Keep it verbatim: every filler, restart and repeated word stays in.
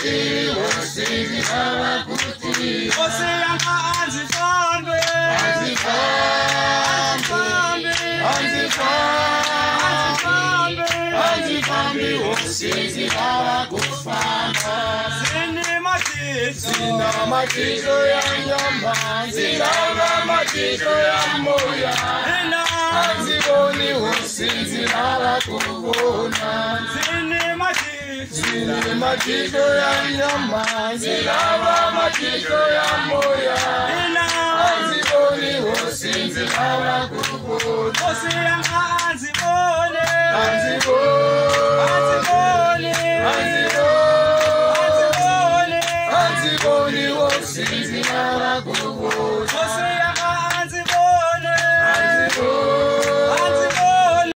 kuti wosinzi lava kuti Você ama anzifambe Anzifambe Anzifambe Anzifambe wosinzi lava kufamba Zini matizo Zina matizo ya nyama Zilava matizo ya moya Ina Anziboni wosinzi lava kubona Zini matizo Zina matizo ya nyama Zilava matizo ya moya Ina Anziboni wosinzi lava kubona Você ama anzifambe